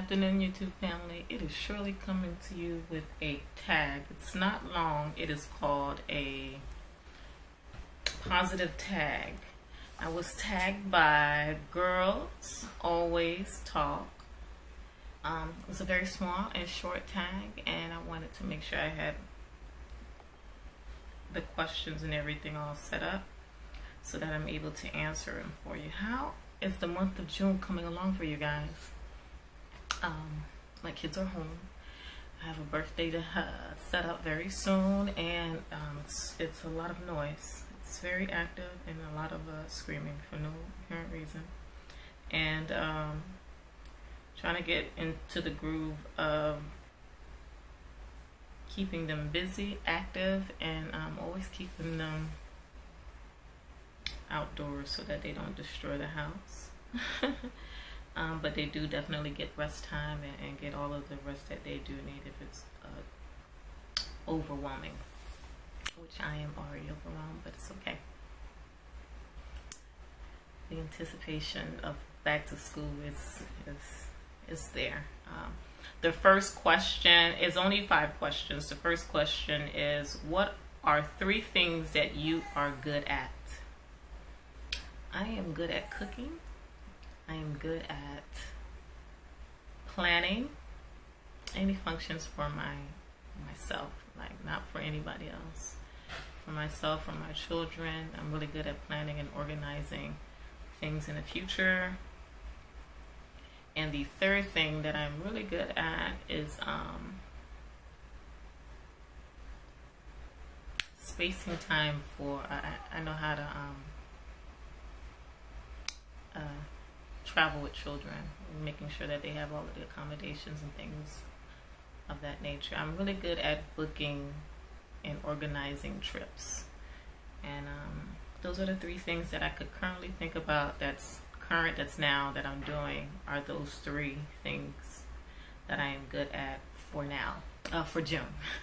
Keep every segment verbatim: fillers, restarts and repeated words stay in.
afternoon, YouTube family. It is Shirley coming to you with a tag. It's not long. It is called a positive tag. I was tagged by Girls Always Talk. Um, it was a very small and short tag, and I wanted to make sure I had the questions and everything all set up so that I'm able to answer them for you. How is the month of June coming along for you guys? Um, my kids are home. I have a birthday to uh, set up very soon, and um, it's, it's a lot of noise. It's very active and a lot of uh, screaming for no apparent reason. And um, trying to get into the groove of keeping them busy, active, and um, always keeping them outdoors so that they don't destroy the house. um, but they do definitely get rest time and, and get all of the rest that they do need if it's uh, overwhelming, which I am already overwhelmed, but it's okay. The anticipation of back to school is is is there. Um, the first question is only five questions. The first question is, what are three things that you are good at? I am good at cooking. I am good at planning any functions for my myself, like not for anybody else. For myself, for my children, I'm really good at planning and organizing things in the future. And the third thing that I'm really good at is um, spacing time for, I, I know how to um, uh, travel with children, making sure that they have all of the accommodations and things of that nature. I'm really good at booking and organizing trips. And um, those are the three things that I could currently think about that's current, that's now, that I'm doing, are those three things that I am good at for now, uh, for June.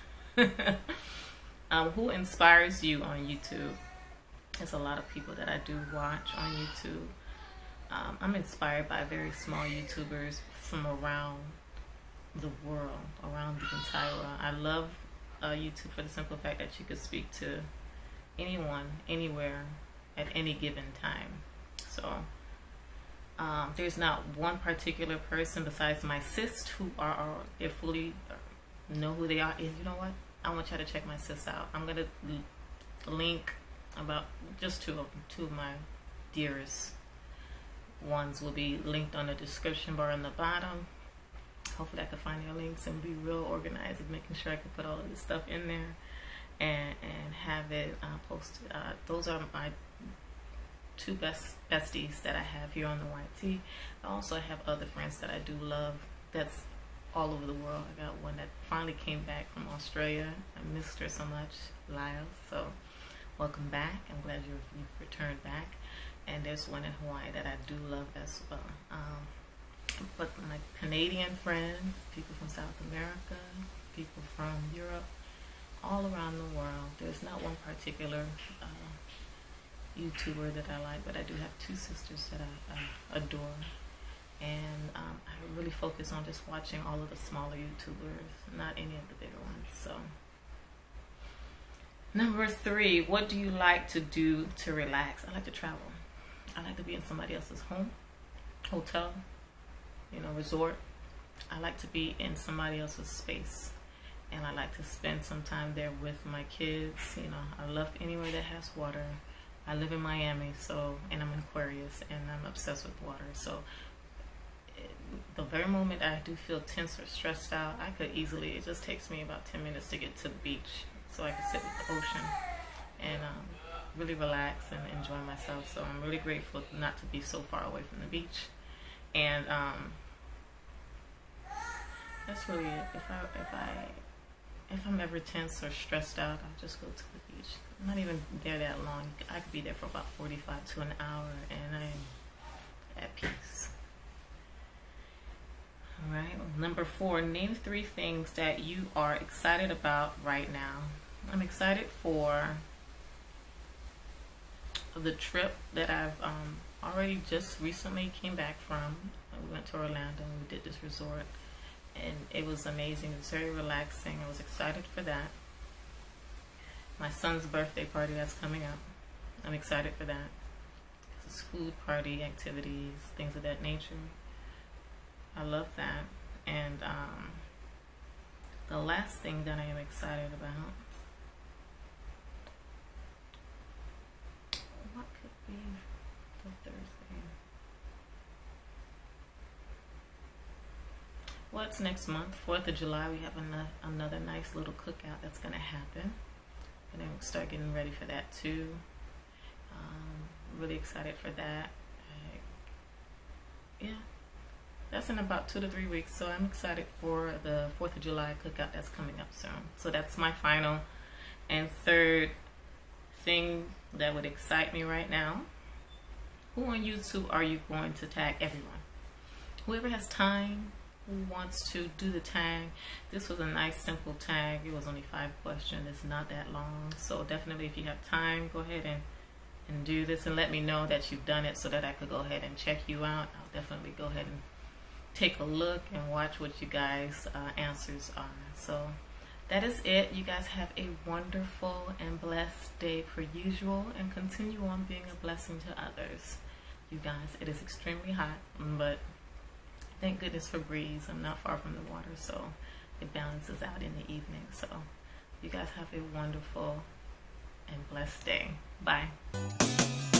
um, who inspires you on YouTube? There's a lot of people that I do watch on YouTube. Um, I'm inspired by very small YouTubers from around the world, around the entire world. I love uh, YouTube for the simple fact that you could speak to anyone, anywhere, at any given time. So um, there's not one particular person besides my sis who are, are they fully know who they are. And you know what? I want y'all to check my sis out. I'm gonna link about just two of them, two of my dearest ones will be linked on the description bar on the bottom. Hopefully I can find your links and be real organized and making sure I can put all of this stuff in there and and have it uh, posted. Uh, those are my two best besties that I have here on the Y T. I also have other friends that I do love that's all over the world. I got one that finally came back from Australia. I missed her so much, Lyle. So welcome back. I'm glad you've, you've returned back. And there's one in Hawaii that I do love as well. Um, but my Canadian friends, people from South America, people from Europe, all around the world. There's not one particular uh, YouTuber that I like, but I do have two sisters that I uh, adore. And um, I really focus on just watching all of the smaller YouTubers, not any of the bigger ones. So, number three, what do you like to do to relax? I like to travel. I like to be in somebody else's home, hotel, you know, resort. I like to be in somebody else's space, and I like to spend some time there with my kids. You know, I love anywhere that has water. I live in Miami, so, and I'm in Aquarius, and I'm obsessed with water. So it, the very moment I do feel tense or stressed out, I could easily, it just takes me about ten minutes to get to the beach so I can sit with the ocean and um, really relax and enjoy myself. So I'm really grateful not to be so far away from the beach. And um, that's really it. If I if I if I'm ever tense or stressed out, I'll just go to the beach. I'm not even there that long. I could be there for about forty-five to an hour, and I'm at peace. All right. Number four. Name three things that you are excited about right now. I'm excited for the trip that I've um, already just recently came back from. We went to Orlando and we did this resort, and it was amazing. It was very relaxing. I was excited for that. My son's birthday party that's coming up, I'm excited for that. It's food, party, activities, things of that nature. I love that. And um, the last thing that I am excited about, what could be the Thursday? Well, it's next month, fourth of July. We have another, another nice little cookout that's going to happen. And then we'll start getting ready for that too. Um, really excited for that. Uh, yeah, that's in about two to three weeks. So I'm excited for the fourth of July cookout that's coming up soon. So that's my final and third thing that would excite me right now. Who on YouTube are you going to tag? Everyone. Whoever has time, who wants to do the tag. This was a nice simple tag. It was only five questions. It's not that long. So definitely if you have time, go ahead and, and do this and let me know that you've done it so that I could go ahead and check you out. I'll definitely go ahead and take a look and watch what you guys uh, answers are. So that is it. You guys have a wonderful and blessed day per usual, and continue on being a blessing to others. You guys, it is extremely hot, but thank goodness for breeze. I'm not far from the water, so it balances out in the evening. So you guys have a wonderful and blessed day. Bye.